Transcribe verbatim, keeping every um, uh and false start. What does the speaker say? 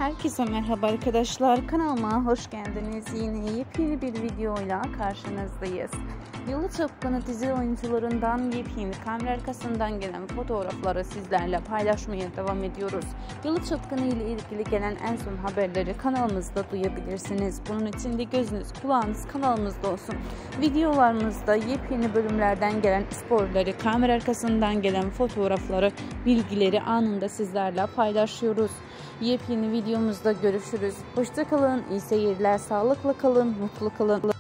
Herkese merhaba arkadaşlar, kanalıma hoş geldiniz. Yine yepyeni bir videoyla karşınızdayız. Yalı Çapkını dizi oyuncularından yepyeni kamera arkasından gelen fotoğrafları sizlerle paylaşmaya devam ediyoruz. Yalı Çapkını ile ilgili gelen en son haberleri kanalımızda duyabilirsiniz. Bunun için de gözünüz kulağınız kanalımızda olsun. Videolarımızda yepyeni bölümlerden gelen spoilerleri, kamera arkasından gelen fotoğrafları, bilgileri anında sizlerle paylaşıyoruz. Yepyeni videomuzda görüşürüz. Hoşça kalın, iyi seyirler, sağlıkla kalın, mutlu kalın.